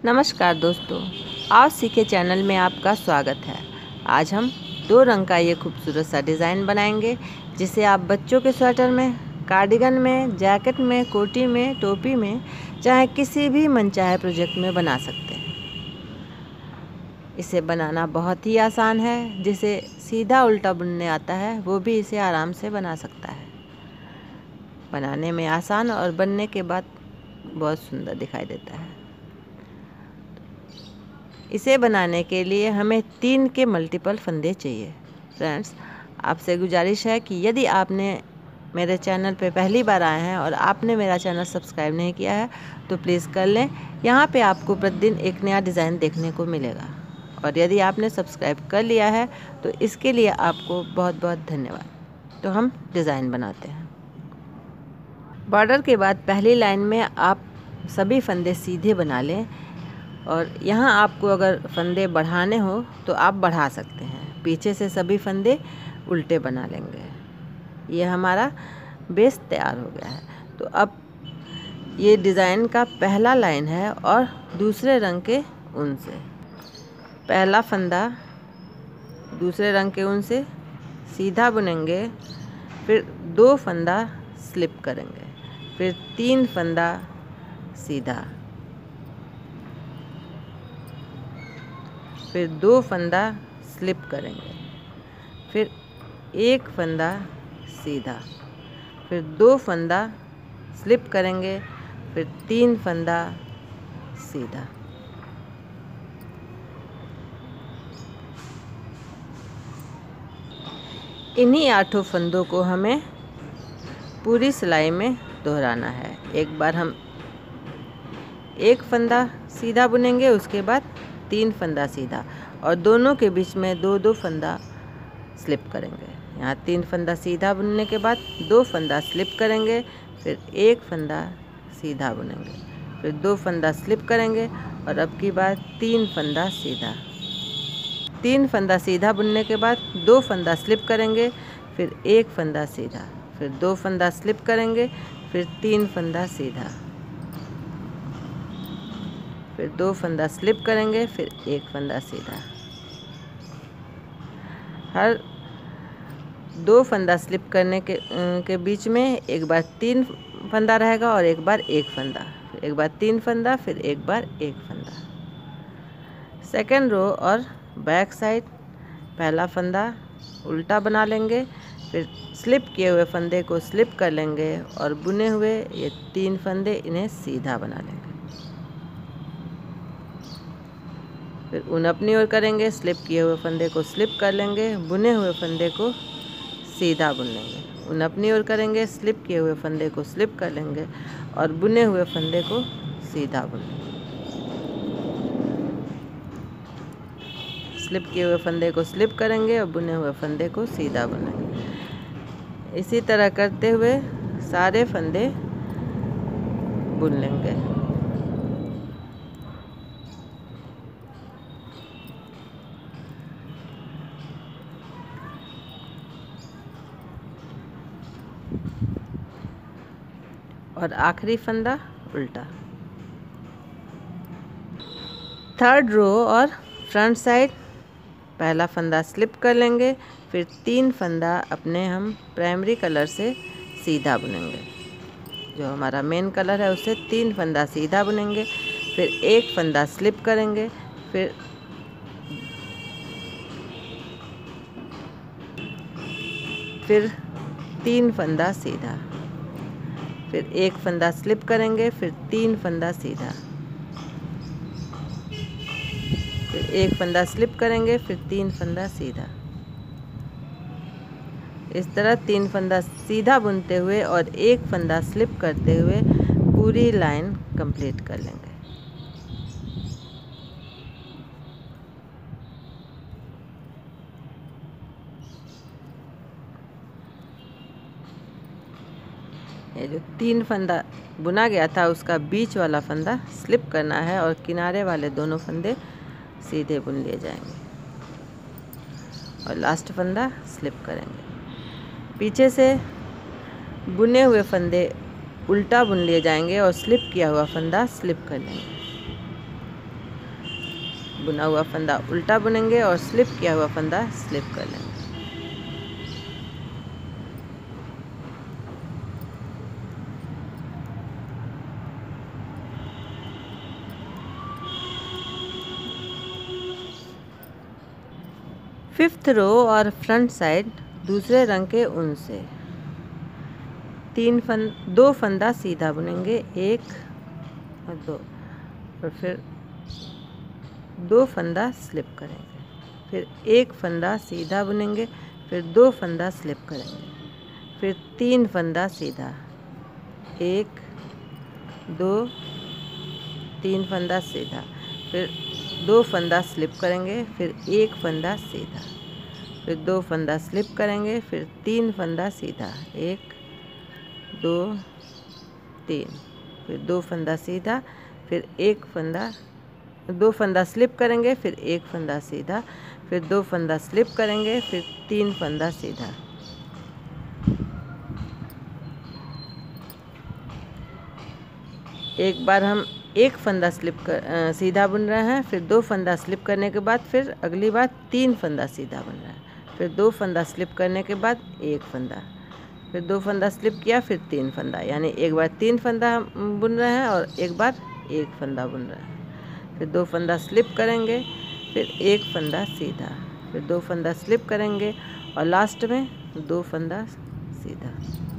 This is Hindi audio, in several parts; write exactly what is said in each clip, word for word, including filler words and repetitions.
नमस्कार दोस्तों, आओ सीखे चैनल में आपका स्वागत है। आज हम दो रंग का ये खूबसूरत सा डिज़ाइन बनाएंगे जिसे आप बच्चों के स्वेटर में, कार्डिगन में, जैकेट में, कोटी में, टोपी में, चाहे किसी भी मनचाहे प्रोजेक्ट में बना सकते हैं। इसे बनाना बहुत ही आसान है। जिसे सीधा उल्टा बुनने आता है वो भी इसे आराम से बना सकता है। बनाने में आसान और बनने के बाद बहुत सुंदर दिखाई देता है। इसे बनाने के लिए हमें तीन के मल्टीपल फंदे चाहिए। फ्रेंड्स, आपसे गुजारिश है कि यदि आपने मेरे चैनल पे पहली बार आए हैं और आपने मेरा चैनल सब्सक्राइब नहीं किया है तो प्लीज़ कर लें। यहाँ पे आपको प्रतिदिन एक नया डिज़ाइन देखने को मिलेगा। और यदि आपने सब्सक्राइब कर लिया है तो इसके लिए आपको बहुत बहुत धन्यवाद। तो हम डिज़ाइन बनाते हैं। बॉर्डर के बाद पहली लाइन में आप सभी फंदे सीधे बना लें और यहाँ आपको अगर फंदे बढ़ाने हो तो आप बढ़ा सकते हैं। पीछे से सभी फंदे उल्टे बना लेंगे। ये हमारा बेस तैयार हो गया है। तो अब ये डिज़ाइन का पहला लाइन है और दूसरे रंग के ऊन से पहला फंदा दूसरे रंग के ऊन से सीधा बुनेंगे, फिर दो फंदा स्लिप करेंगे, फिर तीन फंदा सीधा, फिर दो फंदा स्लिप करेंगे, फिर एक फंदा सीधा, फिर दो फंदा स्लिप करेंगे, फिर तीन फंदा सीधा। इन्हीं आठों फंदों को हमें पूरी सिलाई में दोहराना है। एक बार हम एक फंदा सीधा बुनेंगे, उसके बाद तीन फंदा सीधा और दोनों के बीच में दो दो फंदा स्लिप करेंगे। यहाँ तीन फंदा सीधा बुनने के बाद दो फंदा स्लिप करेंगे, फिर एक फंदा सीधा बुनेंगे, फिर दो फंदा स्लिप करेंगे और अब की बार तीन फंदा सीधा। तीन फंदा सीधा बुनने के बाद दो फंदा स्लिप करेंगे, फिर एक फंदा सीधा, फिर दो फंदा स्लिप करेंगे, फिर तीन फंदा सीधा, फिर दो फंदा स्लिप करेंगे, फिर एक फंदा सीधा। हर दो फंदा स्लिप करने के के बीच में एक बार तीन फंदा रहेगा और एक बार एक फंदा, फिर एक बार तीन फंदा, फिर एक बार एक फंदा। सेकेंड रो और बैक साइड पहला फंदा उल्टा बना लेंगे, फिर स्लिप किए हुए फंदे को स्लिप कर लेंगे और बुने हुए ये तीन फंदे इन्हें सीधा बना लेंगे। फिर ऊन अपनी ओर करेंगे, स्लिप किए हुए फंदे को स्लिप कर लेंगे, बुने हुए फंदे को सीधा बुन लेंगे। ऊन अपनी ओर करेंगे, स्लिप किए हुए फंदे को स्लिप कर लेंगे और बुने हुए फंदे को सीधा बुन लेंगे। स्लिप किए हुए फंदे को स्लिप करेंगे और बुने हुए फंदे को सीधा बुन लेंगे। इसी तरह करते हुए सारे फंदे बुन लेंगे। और आखिरी फंदा उल्टा। थर्ड रो और फ्रंट साइड पहला फंदा स्लिप कर लेंगे, फिर तीन फंदा अपने हम प्राइमरी कलर से सीधा बुनेंगे। जो हमारा मेन कलर है उससे तीन फंदा सीधा बुनेंगे, फिर एक फंदा स्लिप करेंगे, फिर फिर तीन फंदा सीधा, फिर एक फंदा स्लिप करेंगे, फिर तीन फंदा सीधा, फिर एक फंदा स्लिप करेंगे, फिर तीन फंदा सीधा। इस तरह तीन फंदा सीधा बुनते हुए और एक फंदा स्लिप करते हुए पूरी लाइन कंप्लीट कर लेंगे। ये जो तीन फंदा बुना गया था उसका बीच वाला फंदा स्लिप करना है और किनारे वाले दोनों फंदे सीधे बुन लिए जाएंगे और लास्ट फंदा स्लिप करेंगे। पीछे से बुने हुए फंदे उल्टा बुन लिए जाएंगे और स्लिप किया हुआ फंदा स्लिप कर लेंगे। बुना हुआ फंदा उल्टा बुनेंगे और स्लिप किया हुआ फंदा स्लिप कर लेंगे। फिफ्थ रो और फ्रंट साइड दूसरे रंग के ऊन से तीन फन दो फंदा सीधा बुनेंगे, एक और दो, और फिर दो फंदा स्लिप करेंगे, फिर एक फंदा सीधा बुनेंगे, फिर दो फंदा स्लिप करेंगे, फिर तीन फंदा सीधा, एक दो तीन फंदा सीधा, फिर दो फंदा स्लिप करेंगे, फिर एक फंदा सीधा, फिर दो फंदा स्लिप करेंगे, फिर तीन फंदा सीधा, एक दो तीन, फिर दो फंदा सीधा, फिर एक फंदा दो फंदा स्लिप करेंगे, फिर एक फंदा सीधा, फिर दो फंदा स्लिप करेंगे, फिर तीन फंदा सीधा। एक बार हम एक फंदा स्लिप कर आ, सीधा बुन रहे हैं, फिर दो फंदा स्लिप करने के बाद फिर अगली बार तीन फंदा सीधा बुन रहे हैं, फिर दो फंदा स्लिप करने के बाद एक फंदा, फिर दो फंदा स्लिप किया, फिर तीन फंदा, यानी एक बार तीन फंदा बुन रहे हैं और एक बार एक फंदा बुन रहे हैं, फिर दो फंदा स्लिप करेंगे, फिर एक फंदा सीधा, फिर दो फंदा स्लिप करेंगे और लास्ट में दो फंदा सीधा।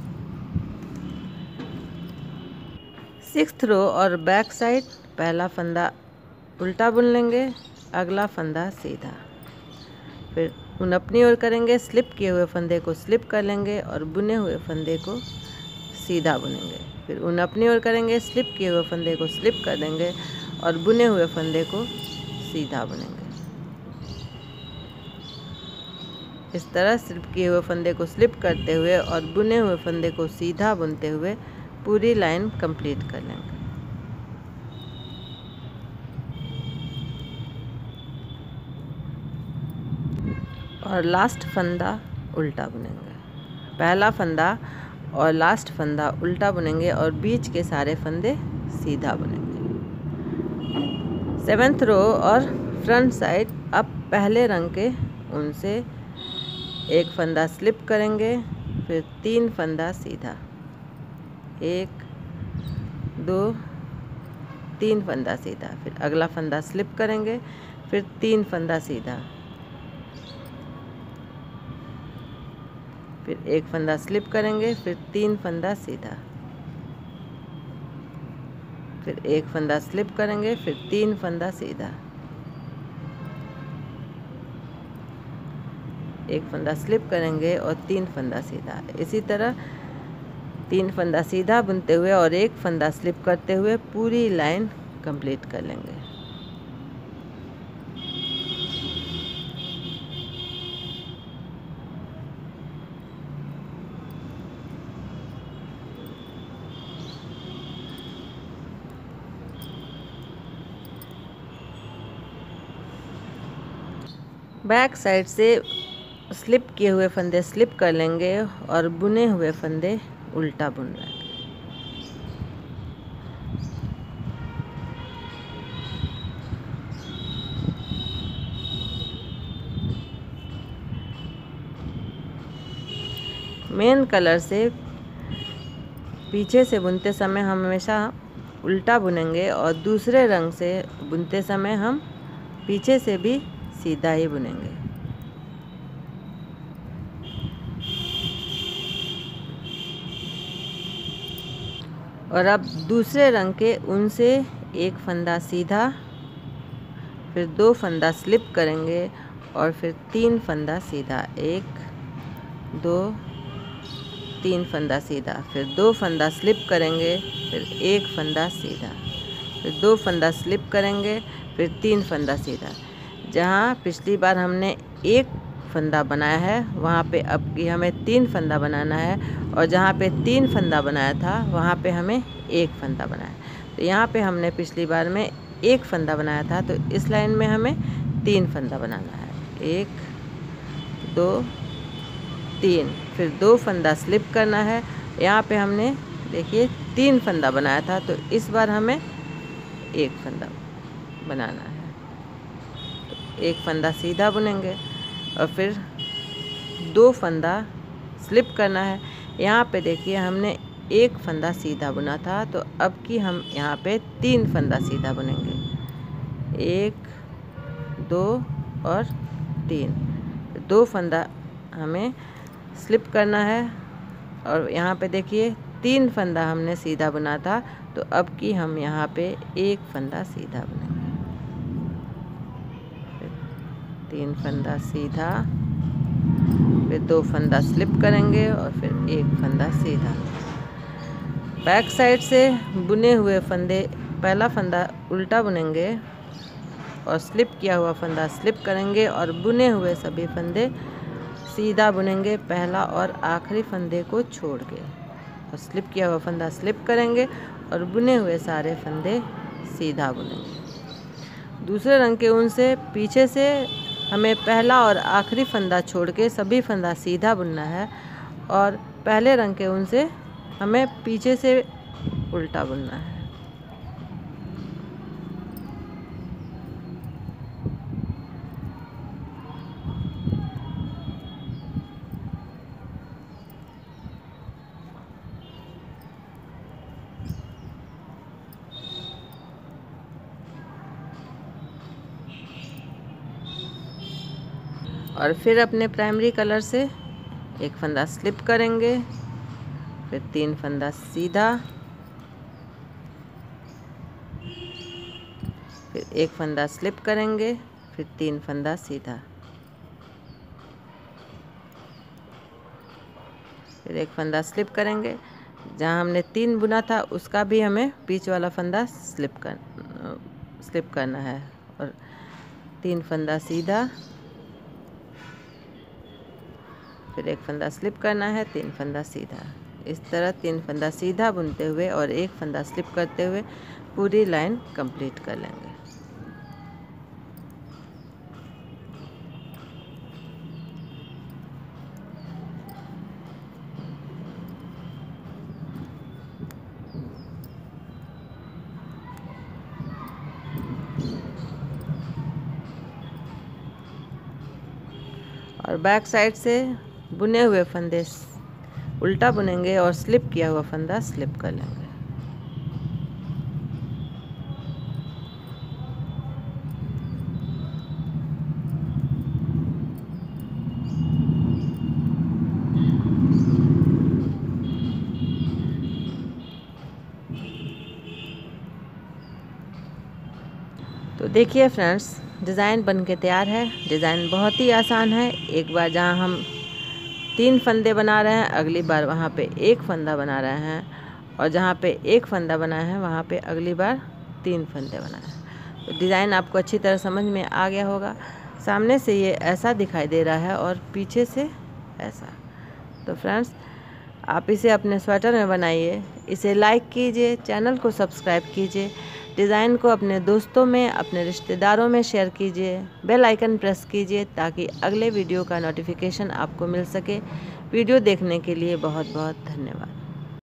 सिक्स्थ रो और बैक साइड पहला फंदा उल्टा बुन लेंगे, अगला फंदा सीधा, फिर ऊन अपनी ओर करेंगे, स्लिप किए हुए फंदे को स्लिप कर लेंगे और बुने हुए फंदे को सीधा बुनेंगे, फिर ऊन अपनी ओर करेंगे, स्लिप किए हुए फंदे को स्लिप कर देंगे और बुने हुए फंदे को सीधा बुनेंगे। इस तरह स्लिप किए हुए फंदे को स्लिप करते हुए और बुने हुए फंदे को सीधा बुनते हुए पूरी लाइन कंप्लीट कर लेंगे। और लास्ट फंदा उल्टा बुनेंगे, पहला फंदा और लास्ट फंदा उल्टा बुनेंगे और बीच के सारे फंदे सीधा बुनेंगे। सेवेंथ रो और फ्रंट साइड अब पहले रंग के ऊन से एक फंदा स्लिप करेंगे, फिर तीन फंदा सीधा, एक दो तीन फंदा सीधा, फिर अगला फंदा स्लिप करेंगे, फिर तीन फंदा सीधा, फिर एक फंदा स्लिप करेंगे, फिर तीन फंदा सीधा, फिर एक फंदा स्लिप करेंगे, फिर तीन फंदा सीधा, एक फंदा स्लिप करेंगे और तीन फंदा सीधा। इसी तरह तीन फंदा सीधा बुनते हुए और एक फंदा स्लिप करते हुए पूरी लाइन कंप्लीट कर लेंगे। बैक साइड से स्लिप किए हुए फंदे स्लिप कर लेंगे और बुने हुए फंदे उल्टा बुन लेंगे। मेन कलर से पीछे से बुनते समय हम हमेशा उल्टा बुनेंगे और दूसरे रंग से बुनते समय हम पीछे से भी सीधा ही बुनेंगे। और अब दूसरे रंग के ऊन से एक फंदा सीधा, फिर दो फंदा स्लिप करेंगे और फिर तीन फंदा सीधा, एक दो तीन फंदा सीधा, फिर दो फंदा स्लिप करेंगे, फिर एक फंदा सीधा, फिर दो फंदा स्लिप करेंगे, फिर तीन फंदा सीधा। जहाँ पिछली बार हमने एक फंदा बनाया है वहाँ पे अब की हमें तीन फंदा बनाना है, और जहाँ पे तीन फंदा बनाया था वहाँ पे हमें एक फंदा बनाया। तो यहाँ पे हमने पिछली बार में एक फंदा बनाया था, तो इस लाइन में हमें तीन फंदा बनाना है, एक दो तीन, फिर दो फंदा स्लिप करना है। यहाँ पे हमने देखिए तीन फंदा बनाया था, तो इस बार हमें एक फंदा बनाना है। एक फंदा सीधा बुनेंगे और फिर दो फंदा स्लिप करना है। यहाँ पे देखिए हमने एक फंदा सीधा बुना था, तो अब की हम यहाँ पे तीन फंदा सीधा बुनेंगे, एक दो और तीन। दो फंदा हमें स्लिप करना है और यहाँ पे देखिए तीन फंदा हमने सीधा बुना था, तो अब की हम यहाँ पे एक फंदा सीधा बुनेंगे, तीन फंदा सीधा, फिर दो फंदा स्लिप करेंगे और फिर एक फंदा सीधा। बैक साइड से बुने हुए फंदे, पहला फंदा उल्टा बुनेंगे और स्लिप किया हुआ फंदा स्लिप करेंगे और बुने हुए सभी फंदे सीधा बुनेंगे, पहला और आखिरी फंदे को छोड़ के, और स्लिप किया हुआ फंदा स्लिप करेंगे और बुने हुए सारे फंदे सीधा बुनेंगे। दूसरे रंग के ऊन से पीछे से हमें पहला और आखिरी फंदा छोड़ के सभी फंदा सीधा बुनना है और पहले रंग के ऊन से हमें पीछे से उल्टा बुनना है। और फिर अपने प्राइमरी कलर से एक फंदा स्लिप करेंगे, फिर तीन फंदा सीधा, फिर एक फंदा स्लिप करेंगे, फिर तीन फंदा सीधा, फिर एक फंदा स्लिप करेंगे। जहाँ हमने तीन बुना था उसका भी हमें बीच वाला फंदा स्लिप कर स्लिप करना है और तीन फंदा सीधा, फिर एक फंदा स्लिप करना है, तीन फंदा सीधा। इस तरह तीन फंदा सीधा बुनते हुए और एक फंदा स्लिप करते हुए पूरी लाइन कंप्लीट कर लेंगे। और बैक साइड से बुने हुए फंदे उल्टा बुनेंगे और स्लिप किया हुआ फंदा स्लिप कर लेंगे। तो देखिए फ्रेंड्स, डिज़ाइन बन के तैयार है। डिज़ाइन बहुत ही आसान है। एक बार जहाँ हम तीन फंदे बना रहे हैं, अगली बार वहाँ पे एक फंदा बना रहे हैं, और जहाँ पे एक फंदा बनाए हैं वहाँ पे अगली बार तीन फंदे बनाए हैं। तो डिज़ाइन आपको अच्छी तरह समझ में आ गया होगा। सामने से ये ऐसा दिखाई दे रहा है और पीछे से ऐसा। तो फ्रेंड्स, आप इसे अपने स्वेटर में बनाइए, इसे लाइक कीजिए, चैनल को सब्सक्राइब कीजिए, डिज़ाइन को अपने दोस्तों में, अपने रिश्तेदारों में शेयर कीजिए, बेल आइकन प्रेस कीजिए ताकि अगले वीडियो का नोटिफिकेशन आपको मिल सके। वीडियो देखने के लिए बहुत बहुत धन्यवाद।